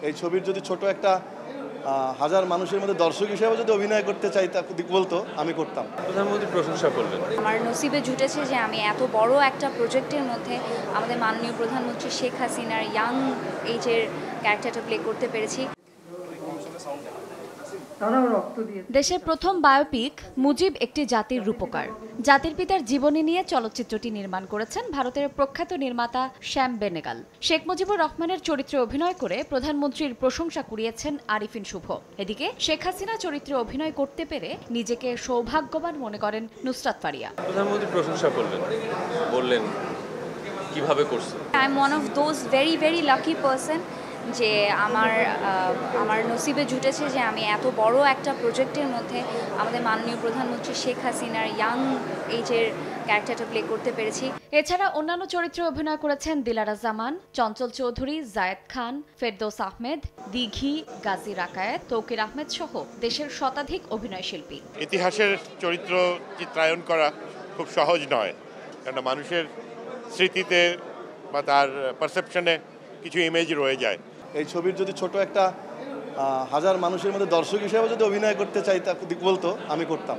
এই ছবির যদি ছোট একটা হাজার মানুষের মধ্যে দর্শক হিসেবে যদি অভিনয় করতে চাই তা বলতো আমি করতাম। প্রধানমন্ত্রী প্রশংসা করলেন। আমার নসিবে জুটেছে যে আমি এত বড় একটা প্রজেক্টের মধ্যে আমাদের মাননীয় প্রধানমন্ত্রী শেখ হাসিনার ইয়াং এজের ক্যারেক্টারটা প্লে করতে পেরেছি। দেশের প্রথম বায়োপিক মুজিব একটি জাতির রূপকার। জাতির পিতার জীবনী নিয়ে চলচ্চিত্রটি নির্মাণ করেছেন ভারতের প্রখ্যাত নির্মাতা শ্যাম বেনেগাল। শেখ মুজিবুর রহমানের চরিত্রে অভিনয় করে প্রধানমন্ত্রীর প্রশংসা কুড়িয়েছেন আরিফিন শুভ। এদিকে শেখ হাসিনা চরিত্রে অভিনয় করতে পেরে নিজেকে সৌভাগ্যবান মনে করেন নুসরাত ফারিয়া। প্রধানমন্ত্রী প্রশংসা করলেন, বললেন কিভাবে করছেন। I am one of those very lucky person যে আমার নসিবে জুটেছে যে আমি এত বড় একটা প্রজেক্টের মধ্যে আমাদের মাননীয় প্রধানমন্ত্রী শেখ হাসিনার ইয়াং এজের ক্যারেক্টারটা প্লে করতে পেরেছি। এছাড়া অন্যান্য চরিত্রে অভিনয় করেছেন দিলারা জামান, চঞ্চল চৌধুরী, জায়েদ খান, ফেরদৌস আহমেদ, দিঘি, গাজী রাকায়েত, তৌকির আহমেদ সহ দেশের শতাধিক অভিনয় শিল্পী। ইতিহাসের চরিত্র চিত্রায়ন করা খুব সহজ নয়, কারণ মানুষের স্মৃতিতে বা তার পারসেপশনে কিছু ইমেজ রয়ে যায়। এই ছবির যদি ছোট একটা হাজার মানুষের মধ্যে দর্শক হিসেবে যদি অভিনয় করতে চাই তা বলতো আমি করতাম।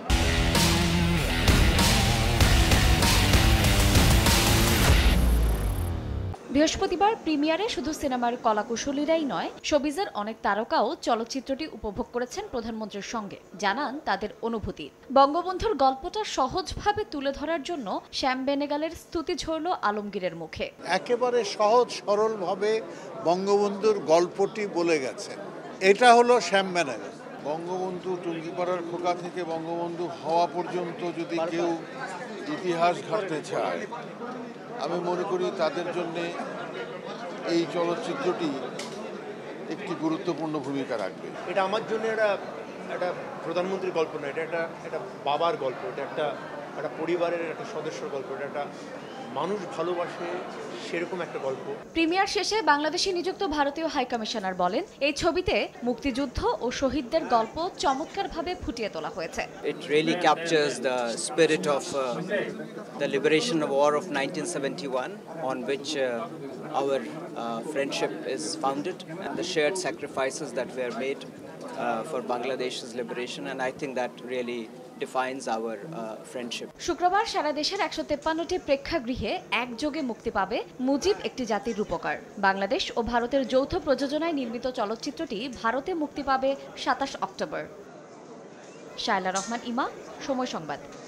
বৃহস্পতিবার প্রিমিয়ারে শুধু সিনেমার কলাকুশলীরাই নয়, শোবিজের অনেক তারকাও চলচ্চিত্রটি উপভোগ করেছেন প্রধানমন্ত্রীর সঙ্গে, জানান তাদের অনুভূতি। বঙ্গবন্ধুর গল্পটা সহজভাবে তুলে ধরার জন্য শ্যাম বেনেগালের স্তুতি ঝরল আলমগীরের মুখে। একেবারে সহজ সরলভাবে বঙ্গবন্ধুর গল্পটি বলে গেছেন। এটা হলো শ্যাম বেনেগাল। বঙ্গবন্ধু টুঙ্গিপাড়ার খোকা থেকে বঙ্গবন্ধু হওয়া পর্যন্ত যদি কেউ ইতিহাস ঘাটতে চায়, আমি মনে করি তাদের জন্য এই চলচ্চিত্রটি একটি গুরুত্বপূর্ণ ভূমিকা রাখবে। এটা আমার জন্য একটা প্রধানমন্ত্রীর গল্প না, এটা একটা বাবার গল্প, এটা একটা পরিবারের একটা সদস্যর গল্প, এটা একটা মানুষ ভালোবাসে সেরকম একটা গল্প। প্রিমিয়ার শেষে বাংলাদেশে নিযুক্ত ভারতীয় হাইকমিশনার বলেন, এই ছবিতে মুক্তিযুদ্ধ ও শহীদদের গল্প চমৎকারভাবে ফুটিয়ে তোলা হয়েছে। It really captures the spirit of the liberation war of 1971, on which our friendship is founded, and the shared sacrifices that were made for Bangladesh's liberation, and I think that really defines our friendship. শুক্রবার সারা দেশের 153টি প্রেক্ষাগৃহে একযোগে মুক্তি পাবে মুজিব একটি জাতির রূপকার। বাংলাদেশ ও ভারতের যৌথ প্রযোজনায় নির্মিত চলচ্চিত্রটি ভারতে মুক্তি পাবে 27 অক্টোবর। শায়লা রহমান ইমা, সময় সংবাদ।